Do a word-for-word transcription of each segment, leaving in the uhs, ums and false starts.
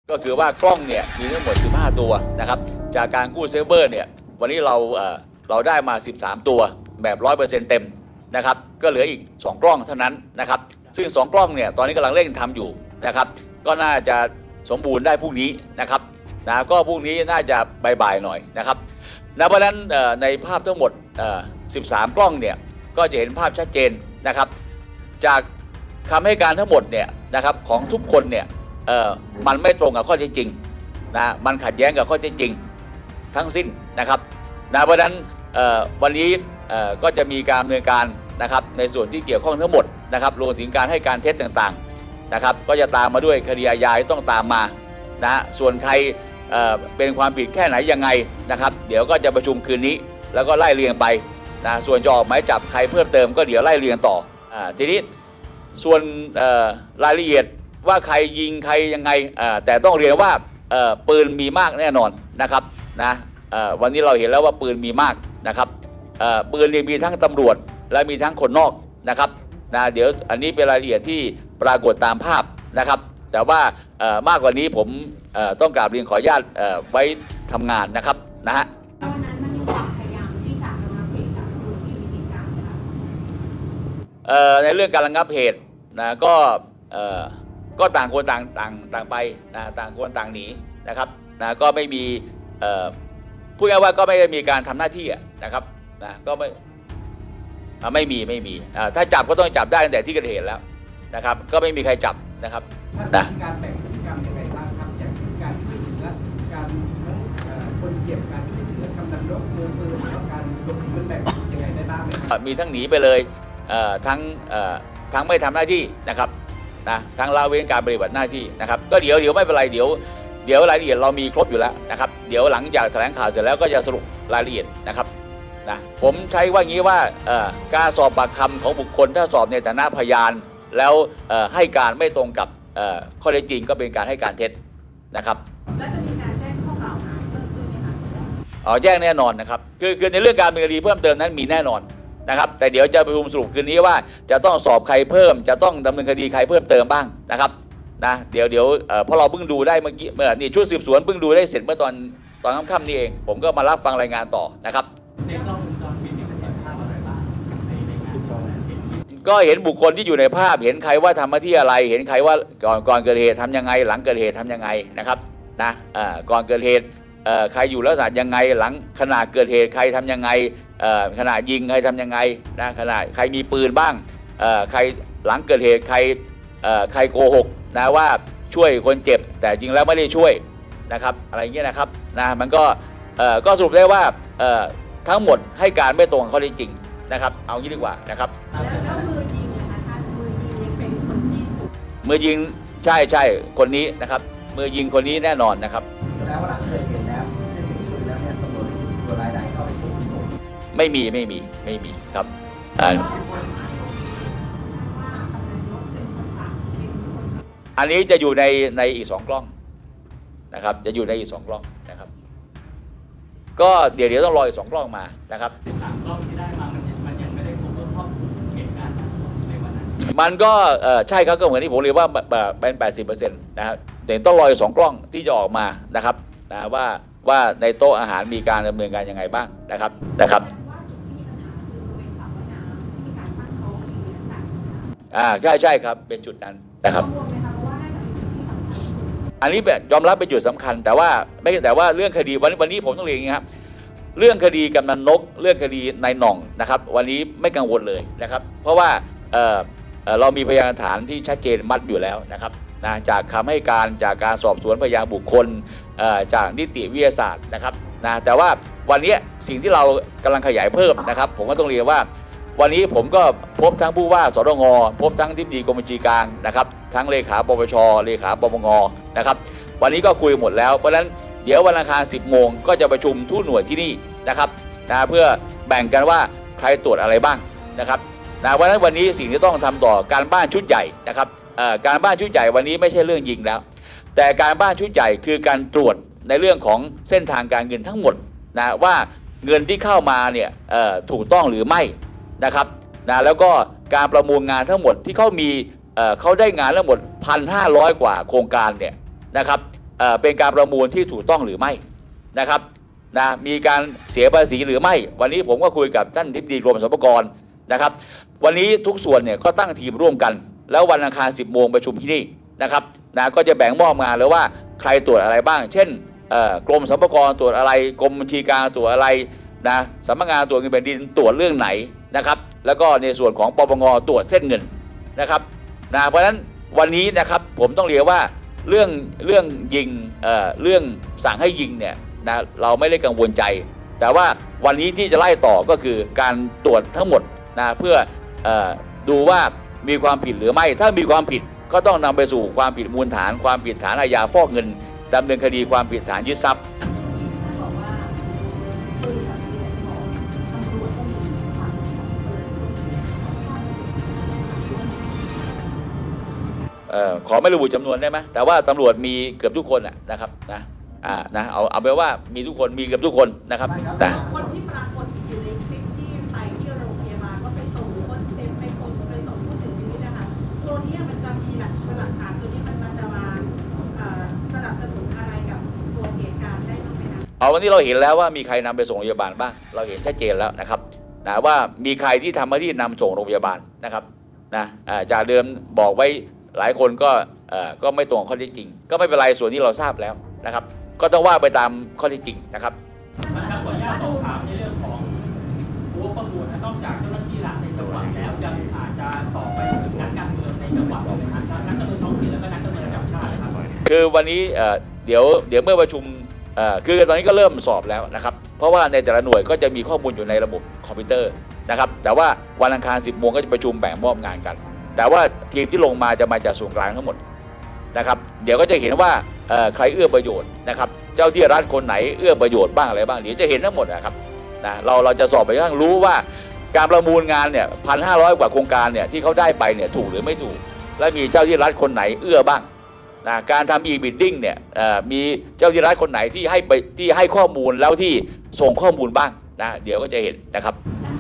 ก็คือว่ากล้องเนี่ยมีทั้งหมดสิบห้าตัวนะครับจากการกู้เซิร์ฟเวอร์เนี่ยวันนี้เราเอ่อเราได้มาสิบสามตัวแบบ ร้อยเปอร์เซ็นต์ เต็มนะครับก็เหลืออีกสองกล้องเท่านั้นนะครับซึ่งสองกล้องเนี่ยตอนนี้กำลังเร่งทำอยู่นะครับก็น่าจะสมบูรณ์ได้พรุ่งนี้นะครับนะก็พรุ่งนี้น่าจะบ่ายๆหน่อยนะครับนะเพราะฉะนั้นในภาพทั้งหมดสิบสามกล้องเนี่ยก็จะเห็นภาพชัดเจนนะครับจากคำให้การทั้งหมดเนี่ยนะครับของทุกคนเนี่ยเอ่อมันไม่ตรงกับข้อเท็จจริงนะมันขัดแย้งกับข้อเท็จจริงทั้งสิ้นนะครับนะเพราะฉะนั้นวันนี้ก็จะมีการดำเนินการนะครับในส่วนที่เกี่ยวข้องทั้งหมดนะครับรวมถึงการให้การเท็จต่างๆนะครับก็จะตามมาด้วยคดีอาญาต้องตามมานะส่วนใครเอ่อเป็นความผิดแค่ไหนยังไงนะครับเดี๋ยวก็จะประชุมคืนนี้แล้วก็ไล่เรียงไปนะส่วนจะออกหมายจับใครเพิ่มเติมก็เดี๋ยวไล่เรียงต่ออ่าทีนี้ส่วนรายละเอียดว่าใครยิงใครยังไงแต่ต้องเรียนว่าปืนมีมากแน่นอนนะครับนะวันนี้เราเห็นแล้วว่าปืนมีมากนะครับปืนมีทั้งตำรวจและมีทั้งคนนอกนะครับนะเดี๋ยวอันนี้เป็นรายละเอียดที่ปรากฏตามภาพนะครับแต่ว่ามากกว่านี้ผมต้องกราบเรียนขออนุญาตไว้ทำงานนะครับนะฮะในเรื่องการระงับเหตุนะก็ก็ต่างคนต่างต่างต่างไปนะต่างคนต่างหนีนะครับนะก็ไม่มีพูดง่ายว่าก็ไม่ได้มีการทำหน้าที่นะครับนะก็ไม่ไม่มีไม่มีถ้าจับก็ต้องจับได้ตั้งแต่ที่เกิดเหตุแล้วนะครับก็ไม่มีใครจับนะครับนะการแบ่งพฤติกรรมยังไงบ้างครับอย่างการช่วยเหลือการทั้งคนเจ็บการช่วยเหลือกำนันนกมือปืนแล้วการหลบหนีมันแบ่งยังไงได้บ้างไหมมีทั้งหนีไปเลยทั้งทั้งไม่ทำหน้าที่นะครับนะทั้งละเว้นการปฏิบัติหน้าที่นะครับก็เดี๋ยวเดี๋ยวไม่เป็นไรเดี๋ยวเดี๋ยวรายละเอียดเรามีครบอยู่แล้วนะครับเดี๋ยวหลังจากแถลงข่าวเสร็จแล้วก็จะสรุปรายละเอียดนะครับนะผมใช้ว่างี้ว่าการสอบปากคำของบุคคลถ้าสอบในฐานะพยานแล้วให้การไม่ตรงกับข้อเท็จจริงก็เป็นการให้การเท็จนะครับแล้วจะมีการแจ้งข้อกล่าวหาเพิ่มขึ้นไหมคะอ๋อแจ้งแน่นอนนะครับคือคือในเรื่องการดำเนินคดีเพิ่มเติมนั้นมีแน่นอนนะครับแต่เดี๋ยวจะประชุมสรุปคืนนี้ว่าจะต้องสอบใครเพิ่มจะต้องดำเนินคดีใครเพิ่มเติมบ้างนะครับนะเดี๋ยวเดี๋ยวเพราะเราเพิ่งดูได้เมื่อกี้เมื่อนี่ชุดสืบสวนเพิ่งดูได้เสร็จเมื่อตอนตอนค่ำๆนี่เองผมก็มารับฟังรายงานต่อนะครับในกล้องวงจรปิดนี่มันเห็นภาพอะไรบ้างในในงานก็เห็นบุคคลที่อยู่ในภาพเห็นใครว่าทำหน้าที่อะไรเห็นใครว่าก่อนก่อนเกิดเหตุทำยังไงหลังเกิดเหตุทำยังไงนะครับนะก่อนเกิดเหตุใครอยู่ลักษณะยังไงหลังขณะเกิดเหตุใครทำยังไงขณะยิงใครทำยังไงนะขณะใครมีปืนบ้างใครหลังเกิดเหตุใครใครโกหกนะว่าช่วยคนเจ็บแต่จริงแล้วไม่ได้ช่วยนะครับอะไรเงี้ยนะครับนะมันก็ก็สรุปได้ว่าทั้งหมดให้การไม่ตรงกับข้อเท็จจริงนะครับเอางี้ดีกว่านะครับแล้วมือยิงนะคะท่านมือยิงยังเป็นคนที่ถูกมือยิงใช่ใช่คนนี้นะครับมือยิงคนนี้แน่นอนนะครับแล้วหลังเกิดเหตุแล้วที่ถึงปืนแล้วเนี่ยตำรวจตัวรายใดเข้าไปควบคุมไม่มีไม่มีไม่มีครับอันนี้จะอยู่ในในอีกสองกล้องนะครับจะอยู่ในอีกสองกล้องนะครับก็เดี๋ยวเดี๋ยวต้องรออีกสองกล้องมานะครับสามกล้องที่ได้มามันมันยังไม่ได้ครบครอบเหตุการณ์ในวันนั้นมันก็ใช่ครับก็เหมือนที่ผมเรียกว่าเป็นแปดสิบเปอร์เซ็นต์นะครับแต่ต้องรออีกสองกล้องที่จะออกมานะครับนะว่าว่าในโต๊ะอาหารมีการดำเนินการยังไงบ้างนะครับนะครับอ่าใช่ใช่ครับเป็นจุดนั้นนะครับอันนี้ยอมรับเป็นจุดสำคัญแต่ว่าไม่แต่ว่าเรื่องคดีวันวันนี้ผมต้องเรียนอย่างนี้ครับเรื่องคดีกำนันนกเรื่องคดีนายหน่องนะครับวันนี้ไม่กังวลเลยนะครับเพราะว่าเอ่อเรามีพยานหลักฐานที่ชัดเจนมัดอยู่แล้วนะครับนะจากคำให้การจากการสอบสวนพยานบุคคลจากนิติวิทยาศาสตร์นะครับนะแต่ว่าวันนี้สิ่งที่เรากำลังขยายเพิ่มนะครับผมก็ต้องเรียนว่าวันนี้ผมก็พบทั้งผู้ว่าสตงพบทั้งทิบดีกรมบัญชีกลางนะครับทั้งเลขาปปชเลขาปปงนะครับวันนี้ก็คุยหมดแล้วเพราะฉะนั้นเดี๋ยววันอังคารสิบโมงก็จะประชุมทุกหน่วยที่นี่นะครับนะเพื่อแบ่งกันว่าใครตรวจอะไรบ้างนะครับนะเพราะฉะนั้นวันนี้สิ่งที่ต้องทำต่อการบ้านชุดใหญ่นะครับการบ้านชุดใหญ่วันนี้ไม่ใช่เรื่องยิงแล้วแต่การบ้านชุดใหญ่คือการตรวจในเรื่องของเส้นทางการเงินทั้งหมดนะว่าเงินที่เข้ามาเนี่ยถูกต้องหรือไม่นะครับนะแล้วก็การประมูลงานทั้งหมดที่เขามีเอ่อเขาได้งานทั้งหมด หนึ่งพันห้าร้อย กว่าโครงการเนี่ยนะครับเอ่อเป็นการประมูลที่ถูกต้องหรือไม่นะครับนะมีการเสียภาษีหรือไม่วันนี้ผมก็คุยกับท่านทิบดีกรมสรรพากรนะครับวันนี้ทุกส่วนเนี่ยก็ตั้งทีมร่วมกันแล้ววันอังคารสิบโมงประชุมที่นี่นะครับนะก็จะแบ่งมอบงานเลยว่าใครตรวจอะไรบ้างเช่นกรมสรรพากรตรวจอะไรกรมบัญชีกลางตรวจอะไรนะสำนักงานตรวจเงินแผ่นดินตรวจเรื่องไหนนะครับแล้วก็ในส่วนของปปงตรวจเส้นเงินนะครับนะเพราะฉะนั้นวันนี้นะครับผมต้องเรียกว่าเรื่องเรื่องยิง เอ่อ เรื่องสั่งให้ยิงเนี่ยนะเราไม่ได้กังวลใจแต่ว่าวันนี้ที่จะไล่ต่อก็คือการตรวจทั้งหมดนะเพื่อเอ่อดูว่ามีความผิดหรือไม่ถ้ามีความผิดก็ต้องนำไปสู่ความผิดมูลฐานความผิดฐานอาญาฟอกเงินดำเนินคดีความผิดฐานยึดทรัพย์เอ่อขอไม่ระบุจำนวนได้ไหมแต่ว่าตำรวจมีเกือบทุกคนนะครับนะอ่านะเอาเอาไปว่ามีทุกคนมีเกือบทุกคนนะครับแต่คนที่ปรากฏอยู่ในคลิปที่ไปที่โรงพยาบาลก็ไปส่งคนเจ็บไปคนไปส่งผู้เสียชีวิตนะคะตัวนี้มันจะมีหลักหลักฐานตัวนี้มันมันจะมาสนับสนุนอะไรกับตัวเหตุการณ์ได้บ้างไหมคะเอาวันนี้เราเห็นแล้วว่ามีใครนำไปส่งโรงพยาบาลบ้างเราเห็นชัดเจนแล้วนะครับนะว่ามีใครที่ทำหน้าที่นำส่งโรงพยาบาลนะครับนะจากเดิมบอกไว้หลายคนก็ก็ไม่ตรงข้อเท็จจริงก็ไม่เป็นไรส่วนนี้เราทราบแล้วนะครับก็ต้องว่าไปตามข้อเท็จจริงนะครับมันครับขออนุญาตสอบถามในเรื่องของรั้วประมูลนอกจากเจ้าหน้าที่รัฐในจังหวัดแล้วยังอาจจะสอบไปถึงนักการเมืองในจังหวัดนะครับนักการเมืองท้องถิ่นและก็นักการเมืองระดับชาตินะครับคือวันนี้เดี๋ยวเดี๋ยวเมื่อประชุมคือตอนนี้ก็เริ่มสอบแล้วนะครับเพราะว่าในแต่ละหน่วยก็จะมีข้อมูลอยู่ในระบบคอมพิวเตอร์นะครับแต่ว่าวันอังคารสิบโมงก็จะประชุมแบ่งมอบงานกันแต่ว่าทีมที่ลงมาจะมาจากส่วนกลางทั้งหมดนะครับเดี๋ยวก็จะเห็นว่าใครเอื้อประโยชน์นะครับเจ้าที่รัฐคนไหนเอื้อประโยชน์บ้างอะไรบ้างเดี๋ยวจะเห็นทั้งหมดนะครับนะเราเราจะสอบไปจนกระทั่งรู้ว่าการประมูลงานเนี่ยพันห้าร้อยกว่าโครงการเนี่ยที่เขาได้ไปเนี่ยถูกหรือไม่ถูกและมีเจ้าที่รัฐคนไหนเอื้อบ้างนะการทำ e-bidding เนี่ยมีเจ้าที่รัฐคนไหนที่ให้ไปที่ให้ข้อมูลแล้วที่ส่งข้อมูลบ้างนะเดี๋ยวก็จะเห็นนะครับ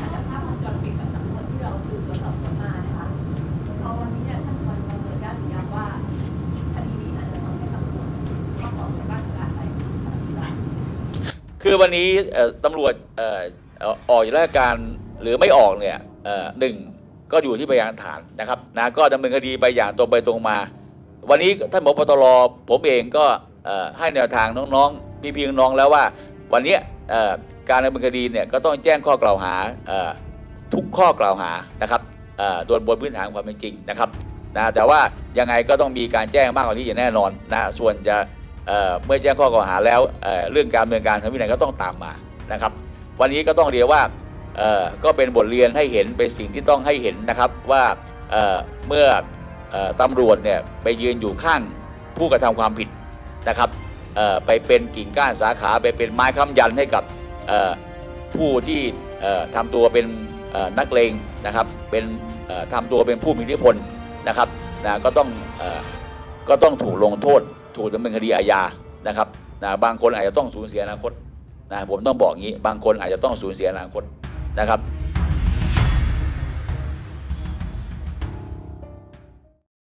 คือวันนี้ตำรวจออกจากราชการหรือไม่ออกเนี่ยหนึ่งก็อยู่ที่พยานฐานนะครับนะก็ดำเนินคดีไปอย่างตรงไปตรงมาวันนี้ท่านผบ.ตร.ผมเองก็ให้แนวทางน้องๆพี่ๆน้องๆแล้วว่าวันนี้การดำเนินคดีเนี่ยก็ต้องแจ้งข้อกล่าวหาทุกข้อกล่าวหานะครับโดยบนพื้นฐานความเป็นจริงนะครับนะแต่ว่ายังไงก็ต้องมีการแจ้งมากกว่านี้อย่างแน่นอนนะส่วนจะเ, เมื่อแจ้งข้อกล่าวหาแล้ว เ, เรื่องการดำเนินการทางวินัยก็ต้องตามมานะครับวันนี้ก็ต้องเรียกว่าก็เป็นบทเรียนให้เห็นเป็นสิ่งที่ต้องให้เห็นนะครับว่าเ, เมื่อตำรวจเนี่ยไปยืนอยู่ข้างผู้กระทำความผิดนะครับไปเป็นกิ่งก้านสาขาไปเป็นไม้ค้ำยันให้กับผู้ที่ทำตัวเป็นนักเลงนะครับเป็นทำตัวเป็นผู้มีอิทธิพลนะครับนะก็ต้องก็ต้องถูกลงโทษถูกดำเนินคดีอาญานะครับนะบางคนอาจจะต้องสูญเสียอนาคตนะผมต้องบอกงี้บางคนอาจจะต้องสูญเสียอนาคตนะครับ